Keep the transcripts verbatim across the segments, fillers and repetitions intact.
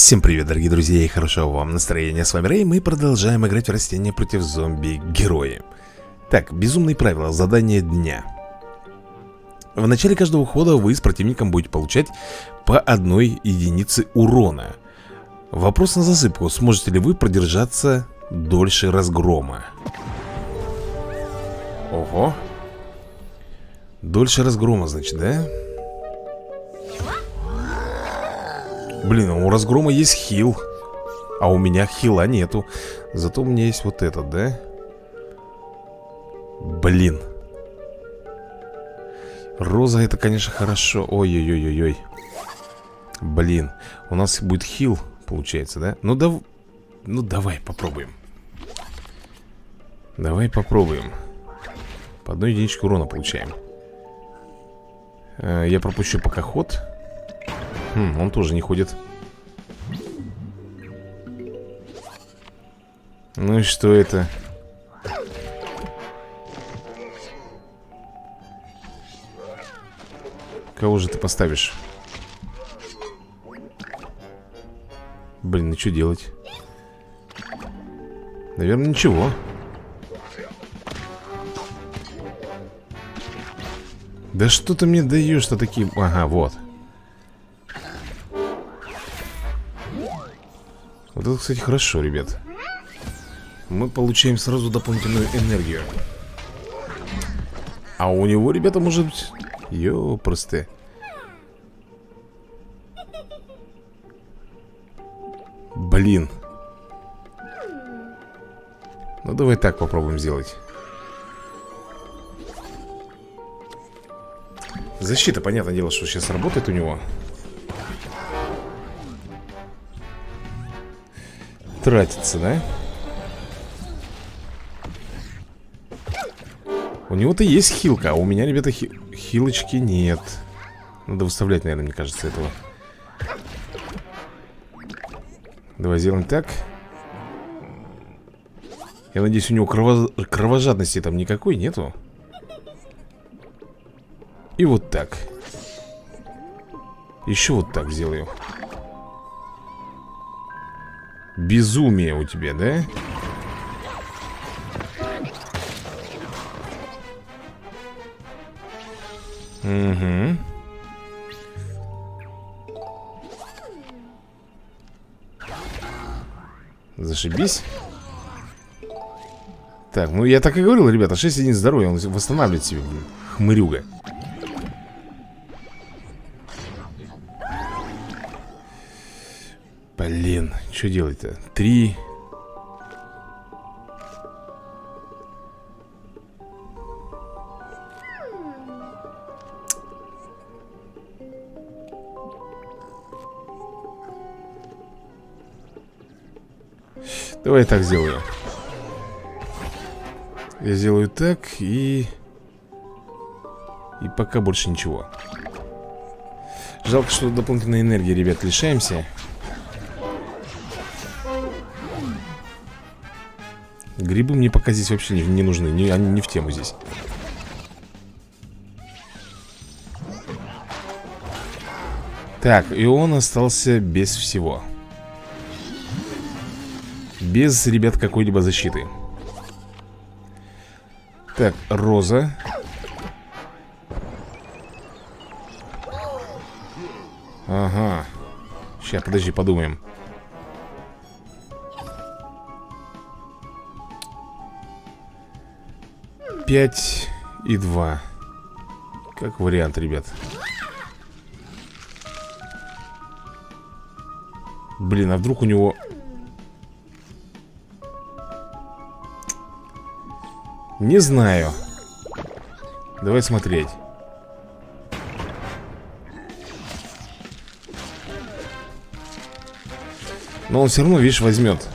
Всем привет, дорогие друзья, и хорошего вам настроения. С вами Рэй, мы продолжаем играть в растения против зомби-герои. Так, безумные правила, задание дня. В начале каждого хода вы с противником будете получать по одной единице урона. Вопрос на засыпку: сможете ли вы продержаться дольше разгрома? Ого. Дольше разгрома, значит, да? Блин, у разгрома есть хил, а у меня хила нету. Зато у меня есть вот этот, да? Блин. Роза, это, конечно, хорошо. Ой-ой-ой-ой-ой. Блин, у нас будет хил, получается, да? Ну, да... ну давай попробуем. Давай попробуем. По одной единичке урона получаем. э, Я пропущу пока ход. Хм, он тоже не ходит. Ну и что это? Кого же ты поставишь? Блин, ну что делать? Наверное, ничего. Да что ты мне даешь-то такие... Ага, вот. Вот это, кстати, хорошо, ребят. Мы получаем сразу дополнительную энергию. А у него, ребята, может быть... Ёпросты. Блин. Ну, давай так попробуем сделать. Защита, понятное дело, что сейчас работает у него. Тратится, да? У него-то есть хилка, а у меня, ребята, хи хилочки нет. Надо выставлять, наверное, мне кажется, этого. Давай сделаем так. Я надеюсь, у него крово... кровожадности там никакой нету. И вот так. Еще вот так сделаю. Безумие у тебя, да? Угу. Зашибись. Так, ну я так и говорил, ребята, шесть единиц здоровья. Он восстанавливает себе, блин, хмырюга. Блин, что делать-то? Три. Давай я так сделаю. Я сделаю так и... И пока больше ничего. Жалко, что дополнительной энергии, ребят, лишаемся. Грибы мне пока здесь вообще не, не нужны. не, Они не в тему здесь. Так, и он остался без всего. Без, ребят, какой-либо защиты. Так, Роза. Ага. Сейчас, подожди, подумаем. Пять и два. Как вариант, ребят. Блин, а вдруг у него... Не знаю. Давай смотреть. Но он все равно, видишь, возьмет.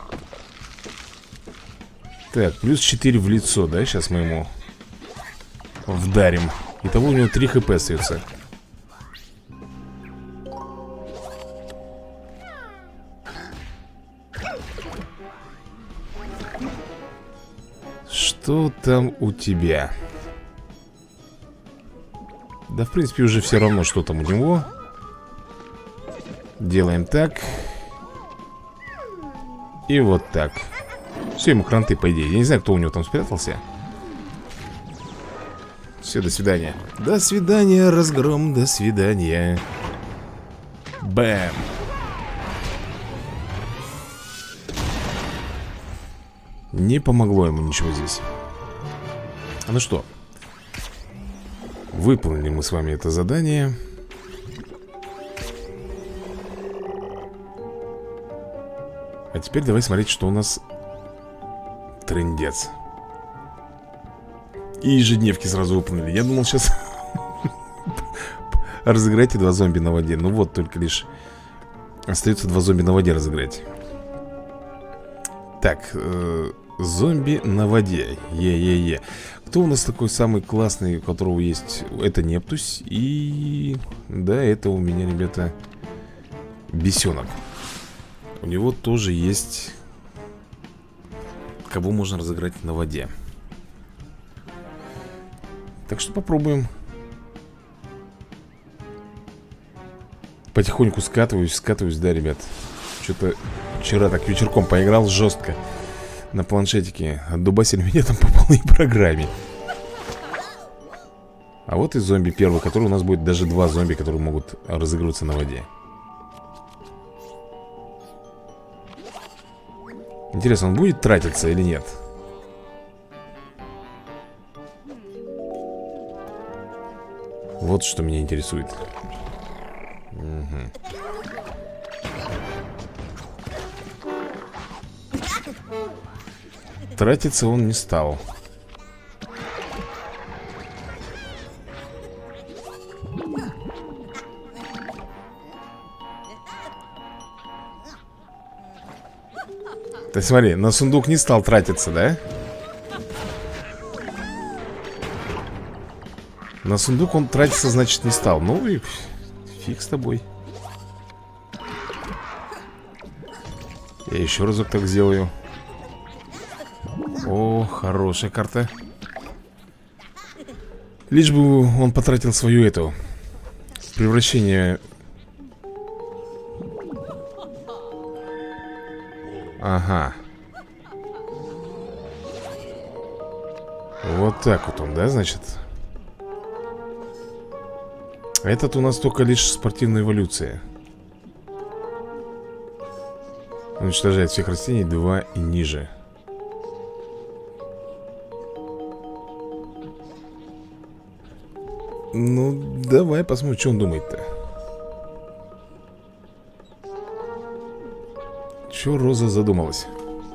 Так, плюс четыре в лицо, да, сейчас мы ему вдарим. Итого у него три хп остается. Что там у тебя? Да, в принципе, уже все равно, что там у него. Делаем так. И вот так. Все, ему кранты, по идее. Я не знаю, кто у него там спрятался. Все, до свидания. До свидания, разгром, до свидания. Бэм. Не помогло ему ничего здесь. Ну что, выполнили мы с вами это задание. А теперь давай смотреть, что у нас. Трындец. И ежедневки сразу выполнили. Я думал, сейчас разыграйте два зомби на воде. Ну вот, только лишь остается два зомби на воде разыграть. Так, э, зомби на воде. Е-е-е. Кто у нас такой самый классный, у которого есть? Это Нептусь. И... да, это у меня, ребята, Бесенок. У него тоже есть... кого можно разыграть на воде. Так что попробуем. Потихоньку скатываюсь, скатываюсь, да, ребят. Что-то вчера так вечерком поиграл жестко на планшетике. Отдубасили меня там по полной программе. А вот и зомби первый, который у нас будет даже два зомби, которые могут разыгрываться на воде. Интересно, он будет тратиться или нет? Вот что меня интересует. Угу. Тратиться он не стал. Ты смотри, на сундук не стал тратиться, да? На сундук он тратиться, значит, не стал. Ну и фиг с тобой. Я еще разок так сделаю. О, хорошая карта. Лишь бы он потратил свою эту превращение. Ага. Вот так вот он, да, значит? Этот у нас только лишь спортивная эволюция. Уничтожает всех растений два и ниже. Ну, давай посмотрим, что он думает-то. Че Роза задумалась?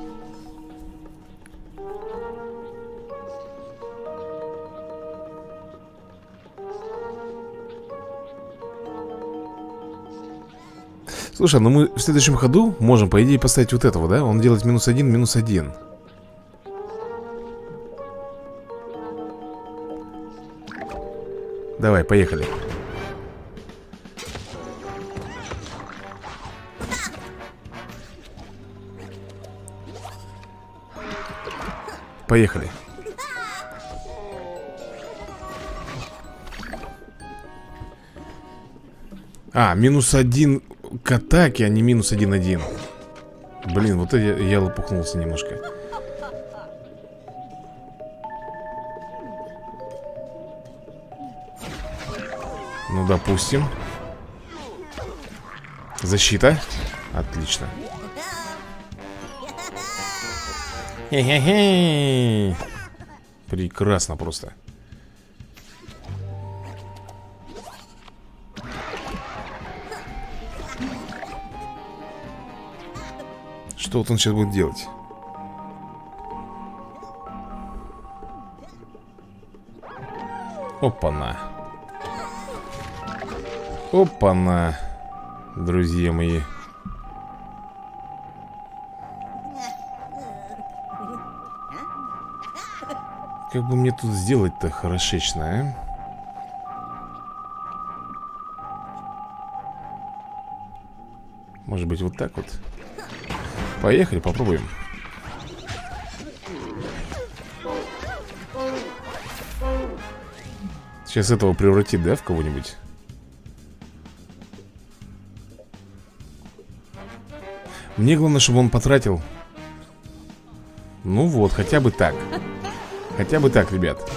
Слушай, ну мы в следующем ходу можем, по идее, поставить вот этого, да? Он делает минус один, минус один. Давай, поехали. Поехали. А, минус один к атаке, а не минус один один. Блин, вот это я, я лопухнулся немножко. Ну, допустим. Защита. Отлично. Хе-хе-хе. Прекрасно просто. Что вот он сейчас будет делать? Опа-на. Опа-на, друзья мои. Как бы мне тут сделать-то хорошечно, а? Может быть, вот так вот? Поехали, попробуем. Сейчас этого превратит, да, в кого-нибудь? Мне главное, чтобы он потратил Ну вот, хотя бы так. Хотя бы так, ребят.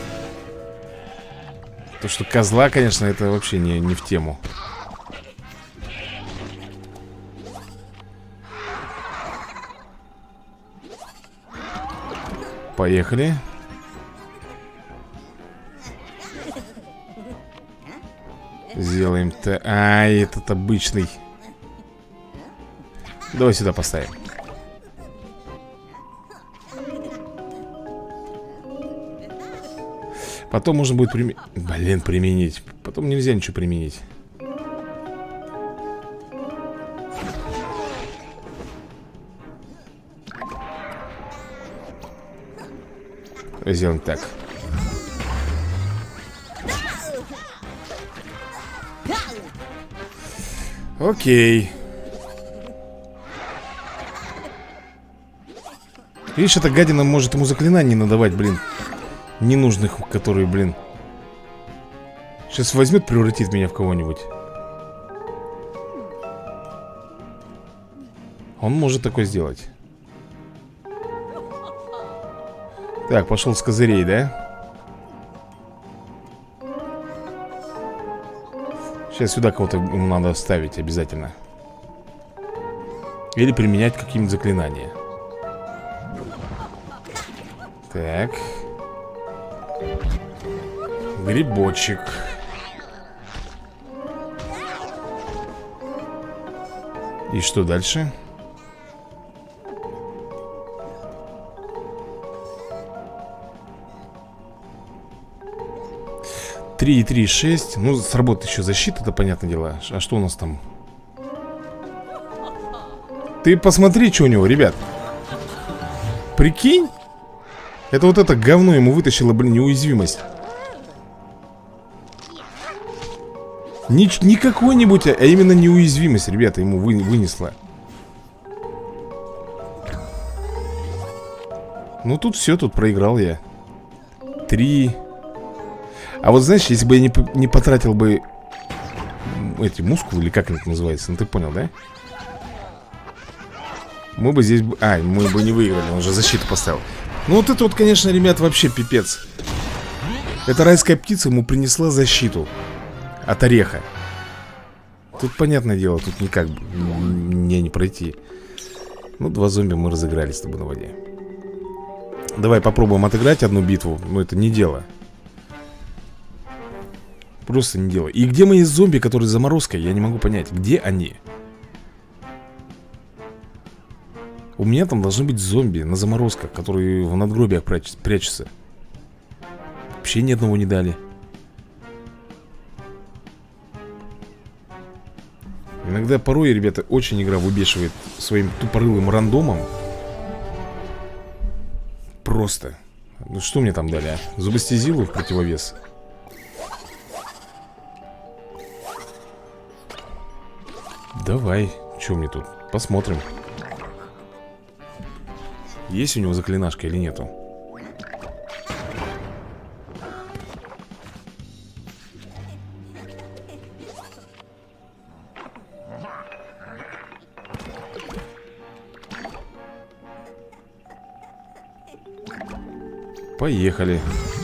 То, что козла, конечно, это вообще не, не в тему. Поехали. Сделаем-то... Ай, этот обычный. Давай сюда поставим. Потом можно будет применить... Блин, применить. Потом нельзя ничего применить. Сделаем так. Окей. Видишь, эта гадина может ему заклинаний надавать, блин. Ненужных, которые, блин. Сейчас возьмет, превратит меня в кого-нибудь. Он может такое сделать. Так, пошел с козырей, да? Сейчас сюда кого-то ему надо ставить обязательно. Или применять какие-нибудь заклинания. Так. Грибочек. И что дальше? три и три, шесть. Ну, сработает еще защита, это понятное дело. А что у нас там? Ты посмотри, что у него, ребят. Прикинь? Это вот это говно ему вытащило, блин, неуязвимость. Не, не какой-нибудь, а именно неуязвимость, ребята, ему вы, вынесла. Ну, тут все, тут проиграл я. Три. А вот знаешь, если бы я не, не потратил бы эти мускулы, или как это называется, ну ты понял, да? Мы бы здесь... А, мы бы не выиграли, он уже защиту поставил. Ну вот это вот, конечно, ребят, вообще пипец. Эта райская птица ему принесла защиту от ореха. Тут, понятное дело, тут никак мне не пройти. Ну, два зомби мы разыграли с тобой на воде. Давай попробуем отыграть одну битву. Но это не дело. Просто не дело. И где мои зомби, которые заморозкой? Я не могу понять, где они? У меня там должны быть зомби на заморозках, которые в надгробиях пряч прячутся. Вообще ни одного не дали. Иногда порой, ребята, очень игра выбешивает своим тупорылым рандомом. Просто. Ну что мне там дали, а? Зубастезилу в противовес. Давай, что мне тут? Посмотрим. Есть у него заклинашка или нету? Поехали.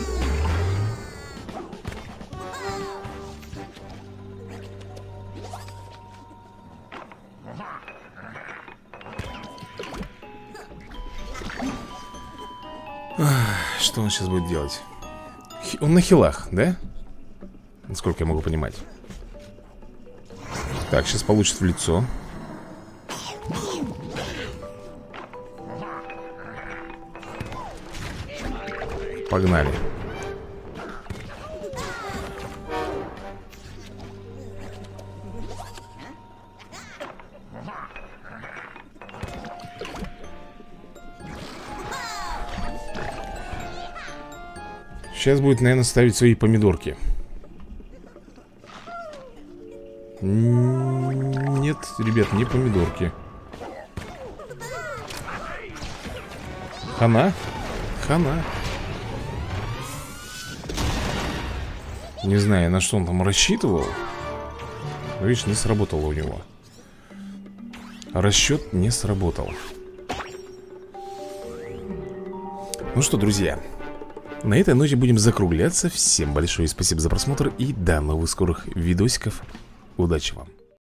Что он сейчас будет делать? Он на хилах, да? Насколько я могу понимать. Так, сейчас получит в лицо. Погнали. Сейчас будет, наверное, ставить свои помидорки. Нет, ребят, не помидорки. Хана? Хана. Не знаю, на что он там рассчитывал. Видишь, не сработало у него. Расчет не сработал. Ну что, друзья, на этой ноте будем закругляться. Всем большое спасибо за просмотр и до новых скорых видосиков. Удачи вам.